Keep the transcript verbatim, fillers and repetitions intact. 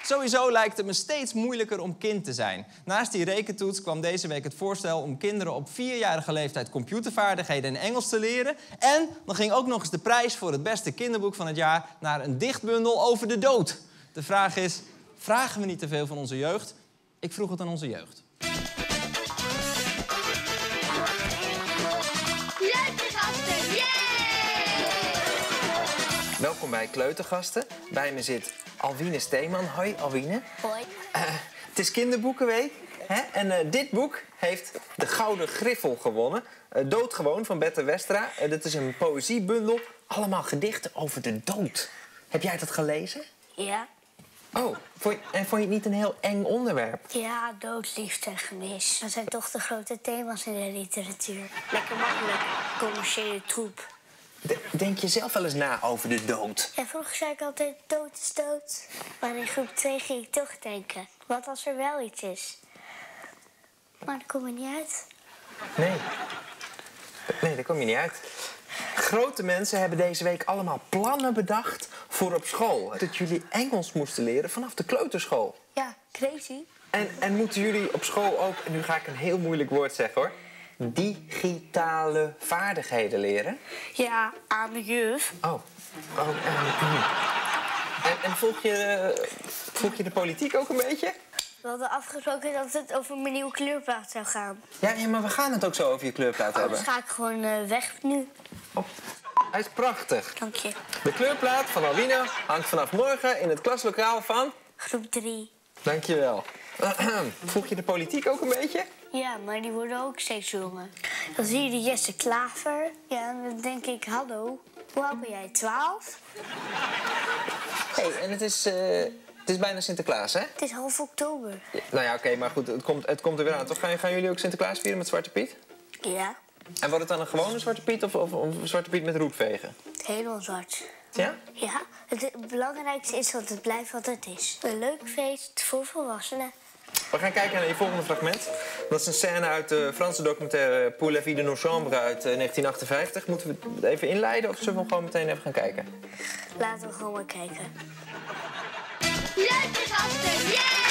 Sowieso lijkt het me steeds moeilijker om kind te zijn. Naast die rekentoets kwam deze week het voorstel om kinderen op vierjarige leeftijd computervaardigheden en Engels te leren. En dan ging ook nog eens de prijs voor het beste kinderboek van het jaar naar een dichtbundel over de dood. De vraag is, vragen we niet te veel van onze jeugd? Ik vroeg het aan onze jeugd. Kleutergasten, yay! Welkom bij Kleutergasten. Bij me zit Alwine Steeman. Hoi, Alwine. Hoi. Uh, het is kinderboekenweek. Hè? En uh, dit boek heeft de Gouden Griffel gewonnen. Uh, Doodgewoon van Bette Westra. Uh, dit is een poëziebundel. Allemaal gedichten over de dood. Heb jij dat gelezen? Ja. Oh, vond je, en vond je het niet een heel eng onderwerp? Ja, dood, liefde en gemis. Dat zijn toch de grote thema's in de literatuur. Lekker makkelijk, commerciële troep. De, denk je zelf wel eens na over de dood? Ja, vroeger zei ik altijd, dood is dood. Maar in groep twee ging ik toch denken, wat als er wel iets is? Maar daar kom je niet uit. Nee. Nee, daar kom je niet uit. Grote mensen hebben deze week allemaal plannen bedacht voor op school. Dat jullie Engels moesten leren vanaf de kleuterschool. Ja, crazy. En, en moeten jullie op school ook, en nu ga ik een heel moeilijk woord zeggen hoor, digitale vaardigheden leren? Ja, aan de juf. Oh. oh en, en, en volg je, volg je de politiek ook een beetje? We hadden afgesproken dat het over mijn nieuwe kleurplaat zou gaan. Ja, ja, maar we gaan het ook zo over je kleurplaat hebben. Anders ga ik gewoon uh, weg nu. Oh, hij is prachtig. Dank je. De kleurplaat van Alwine hangt vanaf morgen in het klaslokaal van... Groep drie. Dankjewel. Volg je de politiek ook een beetje? Ja, maar die worden ook steeds jonger. Dan zie je de Jesse Klaver. Ja, en dan denk ik, hallo, hoe oud ben jij? twaalf? Hé, hey, en het is, uh, het is bijna Sinterklaas, hè? Het is half oktober. Ja, nou ja, oké, okay, maar goed, het komt, het komt er weer aan. Toch gaan, gaan jullie ook Sinterklaas vieren met Zwarte Piet? Ja. En wordt het dan een gewone Zwarte Piet of, of, of een Zwarte Piet met roetvegen? Helemaal zwart. Ja? Ja, het belangrijkste is dat het blijft wat het is. Een leuk feest voor volwassenen. We gaan kijken naar je volgende fragment. Dat is een scène uit de Franse documentaire Pour la vie de nos chambres uit uh, negentien achtenvijftig. Moeten we het even inleiden of zullen we gewoon meteen even gaan kijken? Laten we gewoon maar kijken. Kleutergasten, yeah!